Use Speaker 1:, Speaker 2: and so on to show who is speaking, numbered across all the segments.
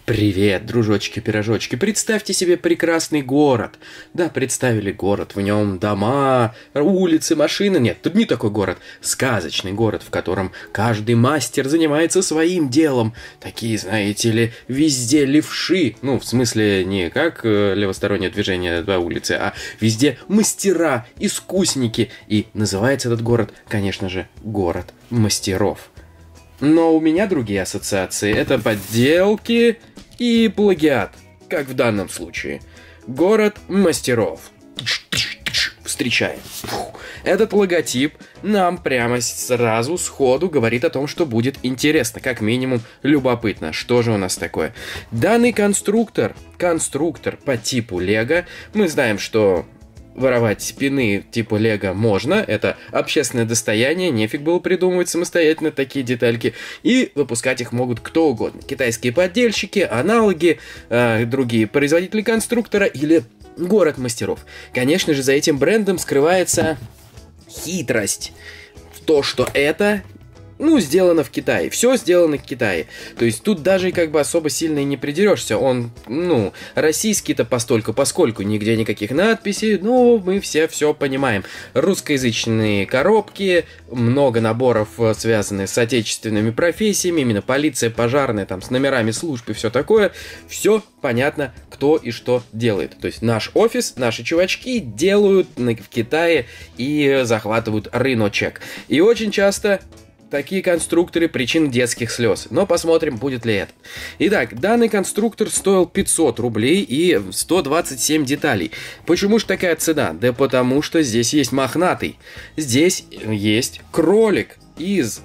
Speaker 1: Привет, дружочки-пирожочки. Представьте себе прекрасный город. Да, представили город. В нем дома, улицы, машины. Нет, тут не такой город. Сказочный город, в котором каждый мастер занимается своим делом. Такие, знаете ли, везде левши. Ну, в смысле, не как левостороннее движение по улице, а везде мастера, искусники. И называется этот город, конечно же, город мастеров. Но у меня другие ассоциации. Это подделки и плагиат, как в данном случае. Город мастеров. Встречаем. Этот логотип нам прямо сразу сходу говорит о том, что будет интересно, как минимум любопытно. Что же у нас такое? Данный конструктор по типу Лего. Мы знаем, что воровать спины типа Лего можно, это общественное достояние, нефиг было придумывать самостоятельно такие детальки, и выпускать их могут кто угодно. Китайские поддельщики, аналоги, другие производители конструктора или город мастеров. Конечно же, за этим брендом скрывается хитрость в то, что это сделано в Китае. Все сделано в Китае. То есть тут даже как бы особо сильно и не придерешься. Он, российский-то поскольку нигде никаких надписей, мы все понимаем. Русскоязычные коробки, много наборов, связанных с отечественными профессиями, именно полиция, пожарная, там, с номерами служб и все такое. Все понятно, кто и что делает. То есть наш офис, наши чувачки делают в Китае и захватывают рыночек. И очень часто такие конструкторы — причина детских слез. Но посмотрим, будет ли это. Итак, данный конструктор стоил 500 рублей и 127 деталей. Почему же такая цена? Да потому что здесь есть мохнатый. Здесь есть кролик из...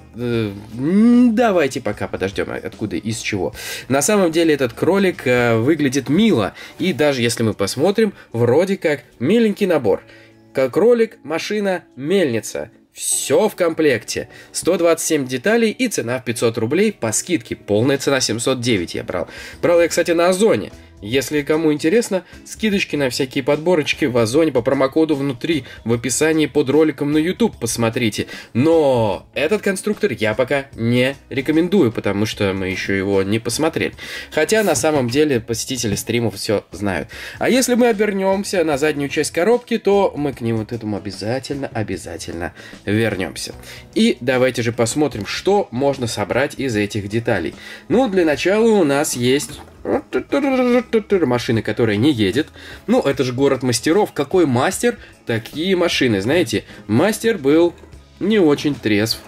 Speaker 1: давайте пока подождем, откуда, из чего. На самом деле этот кролик выглядит мило. И даже если мы посмотрим, вроде как миленький набор. Как кролик, машина, мельница. Все в комплекте. 127 деталей и цена в 500 рублей по скидке. Полная цена 709 я брал. Брал я, кстати, на Озоне. Если кому интересно, скидочки на всякие подборочки в Озоне по промокоду внутри, в описании под роликом на YouTube посмотрите. Но этот конструктор я пока не рекомендую, потому что мы еще его не посмотрели. Хотя на самом деле посетители стримов все знают. А если мы обернемся на заднюю часть коробки, то мы к нему этому обязательно вернемся. И давайте же посмотрим, что можно собрать из этих деталей. Для начала у нас есть машина, которая не едет. Это же город мастеров. Какой мастер, такие машины. Знаете, мастер был не очень трезв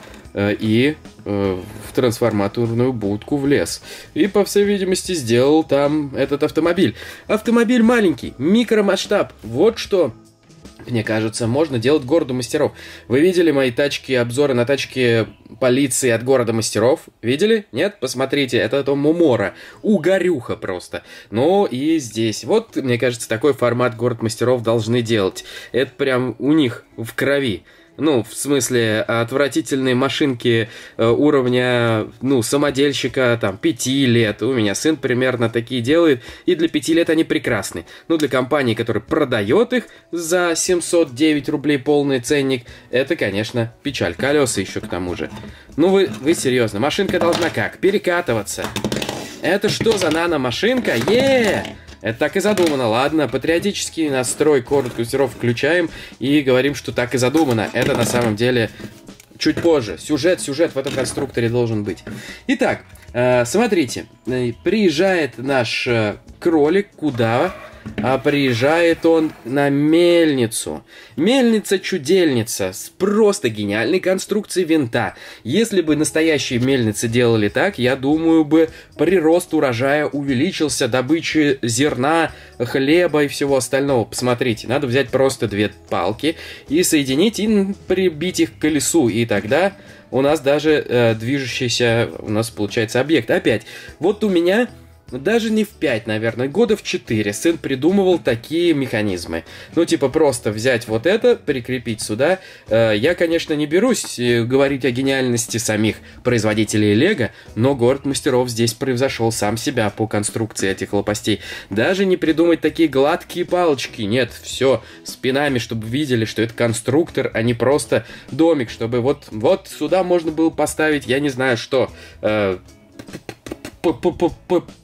Speaker 1: и в трансформаторную будку влез. И, по всей видимости, сделал там этот автомобиль. Автомобиль маленький, микромасштаб. Вот что, мне кажется, можно делать городу мастеров. Вы видели мои обзоры на тачки полиции от города мастеров? Видели? Нет? Посмотрите, это Том Мумора. Угорюха просто. И здесь. Вот, мне кажется, такой формат город мастеров должны делать. Это прям у них в крови. В смысле, отвратительные машинки уровня, самодельщика, 5 лет. У меня сын примерно такие делает, и для 5 лет они прекрасны. Для компании, которая продает их за 709 рублей полный ценник, это, конечно, печаль. Колеса еще к тому же. Вы серьезно, машинка должна как? Перекатываться. Это что за наномашинка? Это так и задумано. Ладно, патриотический настрой город мастеров включаем и говорим, что так и задумано. Это на самом деле чуть позже. Сюжет в этом конструкторе должен быть. Итак, смотрите. Приезжает наш кролик куда? Приезжает он на мельницу. Мельница-чудельница с просто гениальной конструкцией винта. Если бы настоящие мельницы делали так, я думаю, бы прирост урожая увеличился, добыча зерна, хлеба и всего остального. Посмотрите, надо взять просто 2 палки и соединить, и прибить их к колесу. И тогда у нас даже движущийся, получается, объект. Опять, вот у меня... Даже не в 5, наверное, года в 4 сын придумывал такие механизмы. Просто взять вот это, прикрепить сюда. Я, конечно, не берусь говорить о гениальности самих производителей Лего, но город мастеров здесь превзошел сам себя по конструкции этих лопастей. Даже не придумать такие гладкие палочки. Нет, все спинами, чтобы видели, что это конструктор, а не просто домик, чтобы вот сюда можно было поставить, я не знаю что...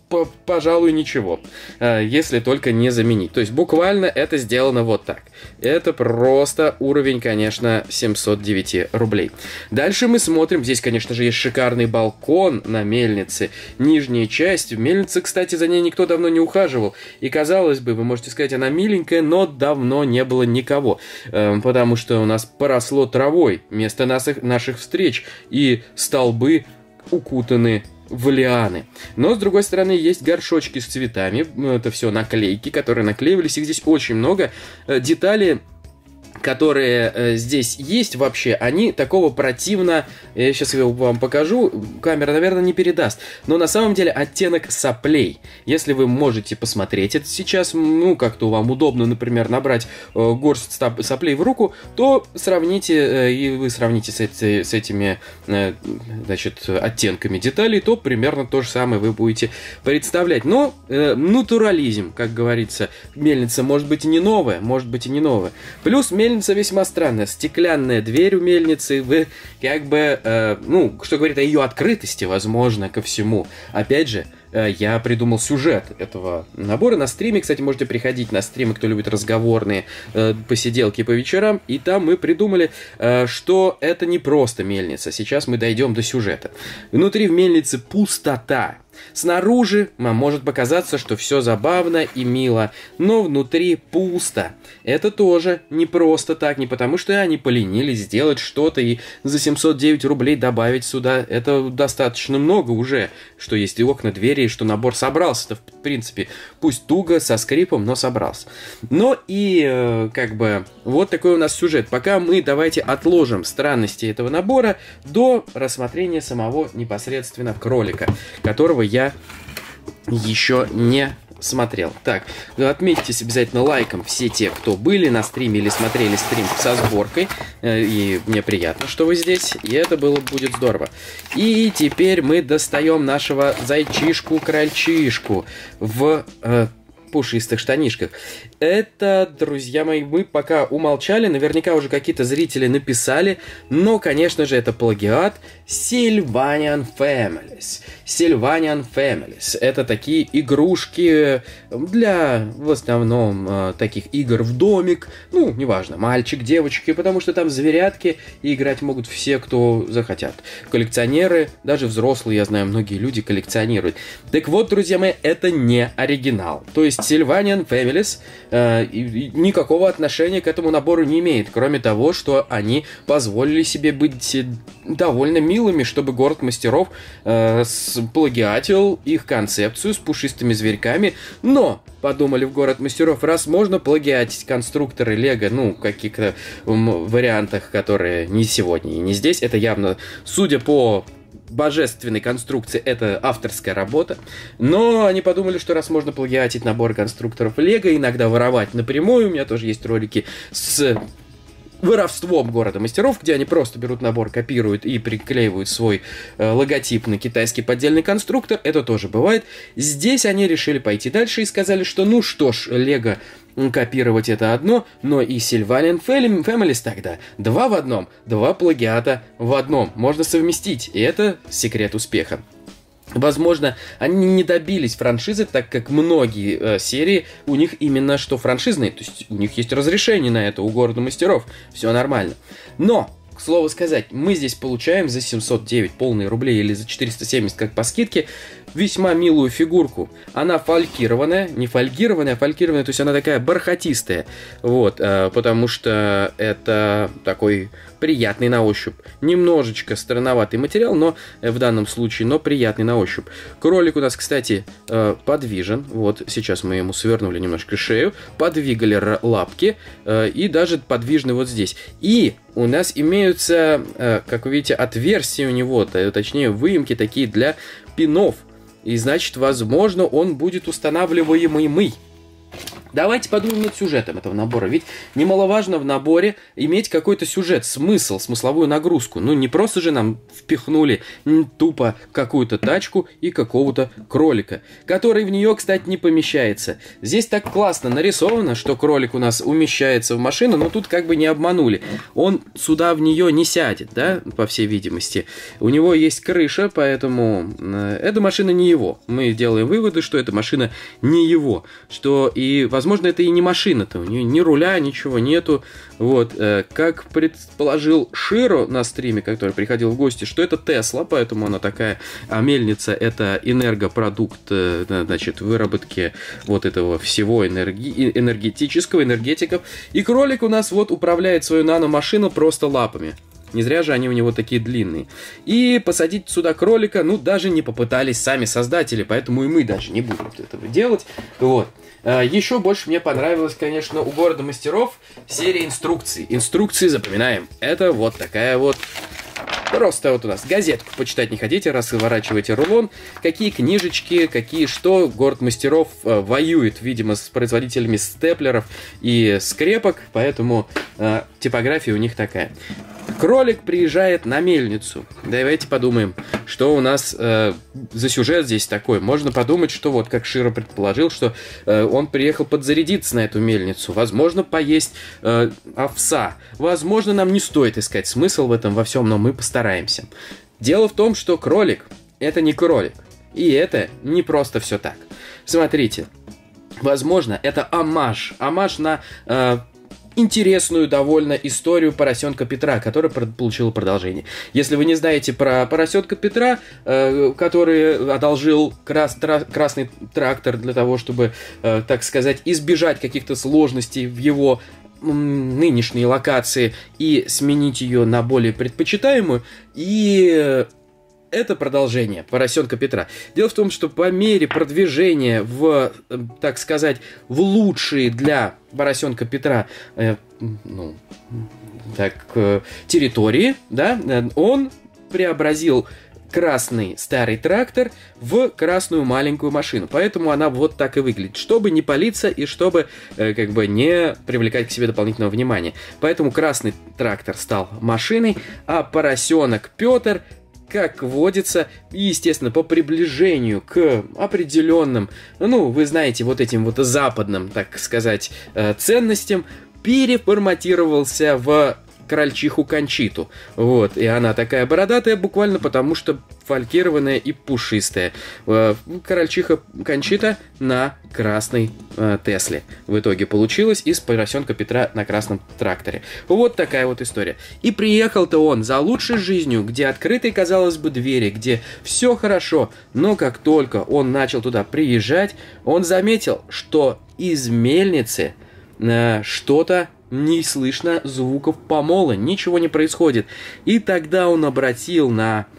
Speaker 1: пожалуй, ничего, если только не заменить. То есть буквально это сделано вот так. Это просто уровень, конечно, 709 рублей. Дальше мы смотрим. Здесь, конечно же, есть шикарный балкон на мельнице. Нижняя часть. Мельница, кстати, за ней никто давно не ухаживал. И, казалось бы, вы можете сказать, она миленькая, но давно не было никого. Потому что у нас поросло травой место наших встреч. И столбы укутаны в лианы. Но, с другой стороны, есть горшочки с цветами. Это все наклейки, которые наклеивались. Их здесь очень много. Детали, которые здесь есть вообще, они такого противно... Я сейчас вам покажу. Камера, наверное, не передаст. Но на самом деле оттенок соплей. Если вы можете посмотреть это сейчас, ну, как-то вам удобно, например, набрать горсть соплей в руку, то сравните, и вы сравните с этими, значит, оттенками деталей, то примерно то же самое вы будете представлять. Но натурализм, как говорится, мельница может быть и не новая, может быть и не новая. Плюс мельница весьма странная. Стеклянная дверь у мельницы, вы как бы, ну, что говорит о ее открытости, возможно, ко всему. Опять же, я придумал сюжет этого набора на стриме. Кстати, можете приходить на стримы, кто любит разговорные посиделки по вечерам. И там мы придумали, что это не просто мельница. Сейчас мы дойдем до сюжета. Внутри в мельнице пустота. Снаружи может показаться, что все забавно и мило, но внутри пусто. Это тоже не просто так, не потому что они поленились сделать что-то и за 709 рублей добавить сюда. Это достаточно много уже, что есть и окна, двери, и что набор собрался-то, в принципе, пусть туго, со скрипом, но собрался. Но и, как бы, вот такой у нас сюжет. Пока мы давайте отложим странности этого набора до рассмотрения самого непосредственно кролика, которого я еще не смотрел. Так, отметьтесь обязательно лайком все те, кто были на стриме или смотрели стрим со сборкой. И мне приятно, что вы здесь. И это будет здорово. И теперь мы достаем нашего зайчишку-крольчишку в пушистых штанишках. Это, друзья мои, мы пока умолчали, наверняка уже какие-то зрители написали, но, конечно же, это плагиат Sylvanian Families. Sylvanian Families. Это такие игрушки для, в основном, таких игр в домик. Ну, неважно, мальчик, девочки, потому что там зверятки, и играть могут все, кто захотят. Коллекционеры, даже взрослые, я знаю, многие люди коллекционируют. Так вот, друзья мои, это не оригинал. То есть Sylvanian Families никакого отношения к этому набору не имеет, кроме того, что они позволили себе быть довольно милыми, чтобы город мастеров плагиатил их концепцию с пушистыми зверьками, но подумали в город мастеров, раз можно плагиатить конструкторы Лего, ну, в каких-то вариантах, которые не сегодня и не здесь, это явно, судя по божественной конструкции, это авторская работа. Но они подумали, что раз можно плагиатить набор конструкторов Лего, иногда воровать напрямую, у меня тоже есть ролики с воровством города мастеров, где они просто берут набор, копируют и приклеивают свой логотип на китайский поддельный конструктор. Это тоже бывает. Здесь они решили пойти дальше и сказали, что ну что ж, Лего копировать это одно, но и Sylvanian Families тогда. Два в одном, два плагиата в одном. Можно совместить, и это секрет успеха. Возможно, они не добились франшизы, так как многие серии у них именно что франшизные, то есть у них есть разрешение на это у города мастеров, все нормально. Но, к слову сказать, мы здесь получаем за 709 полные рублей или за 470, как по скидке, весьма милую фигурку. Она фолькированная, не фольгированная, а фолькированная, то есть она такая бархатистая, вот, потому что это такой приятный на ощупь. Немножечко странноватый материал, но в данном случае, но приятный на ощупь. Кролик у нас, кстати, подвижен. Вот сейчас мы ему свернули немножко шею, подвигали лапки и даже подвижны вот здесь. И у нас имеются, как вы видите, отверстия у него, точнее выемки такие для пинов. И значит, возможно, он будет устанавливаемый. Давайте подумаем над сюжетом этого набора. Ведь немаловажно в наборе иметь какой-то сюжет, смысл, смысловую нагрузку. Ну, не просто же нам впихнули тупо какую-то тачку и какого-то кролика, который в нее, кстати, не помещается. Здесь так классно нарисовано, что кролик у нас умещается в машину, но тут как бы не обманули. Он сюда в нее не сядет, да, по всей видимости. У него есть крыша, поэтому эта машина не его. Мы делаем выводы, что эта машина не его, что и возможно, это и не машина-то, у нее ни руля, ничего нету. Вот, как предположил Широ на стриме, который приходил в гости, что это Тесла, поэтому она такая, а мельница это энергопродукт, значит, выработки вот этого всего энергетического, энергетиков. И кролик у нас вот управляет свою наномашину просто лапами. Не зря же они у него такие длинные. И посадить сюда кролика, ну, даже не попытались сами создатели, поэтому и мы даже не будем этого делать. Вот. Еще больше мне понравилось, конечно, у Города Мастеров серия инструкций. Инструкции запоминаем. Это вот такая вот... Просто вот у нас газетку почитать не хотите, разворачиваете рулон. Какие книжечки, какие что. Город Мастеров воюет, видимо, с производителями степлеров и скрепок, поэтому типография у них такая. Кролик приезжает на мельницу. Давайте подумаем, что у нас за сюжет здесь такой. Можно подумать, что вот как Широ предположил, что он приехал подзарядиться на эту мельницу. Возможно, поесть овса. Возможно, нам не стоит искать смысл в этом во всем, но мы постараемся. Дело в том, что кролик — это не кролик. И это не просто все так. Смотрите. Возможно, это оммаж. Оммаж на... интересную довольно историю поросенка Петра, которая получила продолжение. Если вы не знаете про поросенка Петра, который одолжил красный трактор для того, чтобы, так сказать, избежать каких-то сложностей в его нынешней локации и сменить ее на более предпочитаемую, и... это продолжение поросенка Петра. Дело в том, что по мере продвижения в, так сказать, в лучшие для поросенка Петра территории, да, он преобразил красный старый трактор в красную маленькую машину. Поэтому она вот так и выглядит, чтобы не палиться и чтобы как бы не привлекать к себе дополнительного внимания. Поэтому красный трактор стал машиной, а поросенок Петр, как водится, естественно, по приближению к определенным, ну, вы знаете, вот этим вот западным, так сказать, ценностям, переформатировался в крольчиху Кончиту. Вот, и она такая бородатая буквально потому, что фалькированная и пушистая. Крольчиха Кончита на красной Тесле в итоге получилось из поросенка Петра на красном тракторе. Вот такая вот история. И приехал-то он за лучшей жизнью, где открытые, казалось бы, двери, где все хорошо, но как только он начал туда приезжать, он заметил, что из мельницы что-то не слышно, звуков помола, ничего не происходит. И тогда он обратил на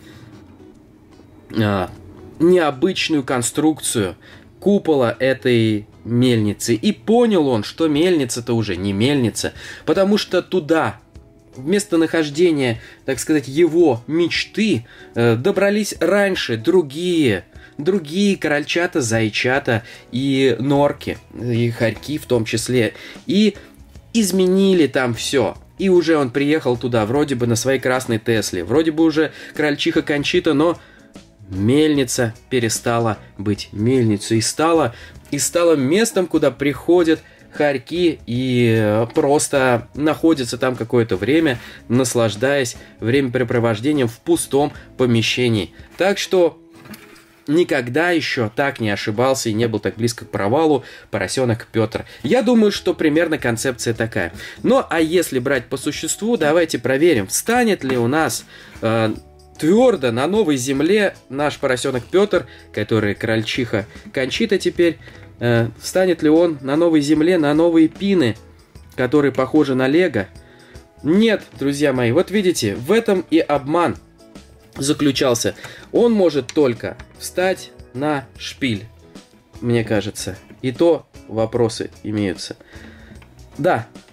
Speaker 1: необычную конструкцию купола этой мельницы. И понял он, что мельница-то уже не мельница, потому что туда, в местонахождение, так сказать, его мечты, добрались раньше другие крольчата, зайчата и норки, и хорьки в том числе. И изменили там все. И уже он приехал туда, вроде бы на своей красной Тесле, вроде бы уже крольчиха Кончита, но мельница перестала быть мельницей и стала местом, куда приходят хорьки и просто находятся там какое-то время, наслаждаясь времяпрепровождением в пустом помещении. Так что никогда еще так не ошибался и не был так близко к провалу поросенок Петр. Я думаю, что примерно концепция такая. Ну, а если брать по существу, давайте проверим, встанет ли у нас твердо на новой земле наш поросенок Петр, который крольчиха Кончита теперь, встанет ли он на новой земле, на новые пины, которые похожи на лего? Нет, друзья мои, вот видите, в этом и обман заключался. Он может только встать на шпиль, мне кажется. И то вопросы имеются. Да,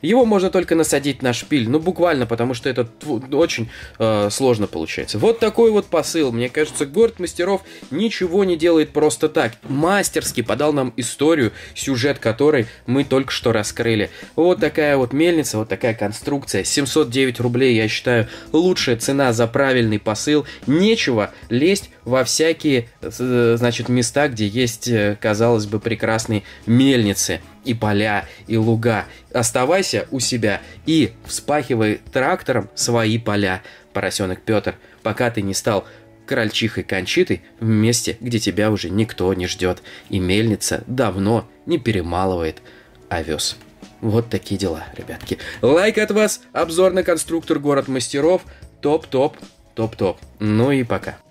Speaker 1: Его можно только насадить на шпиль, ну буквально, потому что это очень сложно получается. Вот такой вот посыл. Мне кажется, город мастеров ничего не делает просто так. Мастерски подал нам историю, сюжет которой мы только что раскрыли. Вот такая вот мельница, вот такая конструкция. 709 рублей, я считаю, лучшая цена за правильный посыл. Нечего лезть во всякие, значит, места, где есть, казалось бы, прекрасные мельницы и поля, и луга. Оставайся у себя и вспахивай трактором свои поля, поросенок Петр, пока ты не стал крольчихой Кончитой в месте, где тебя уже никто не ждет, и мельница давно не перемалывает овес. Вот такие дела, ребятки. Лайк от вас, обзор на конструктор город мастеров. Топ-топ, топ-топ. Ну и пока.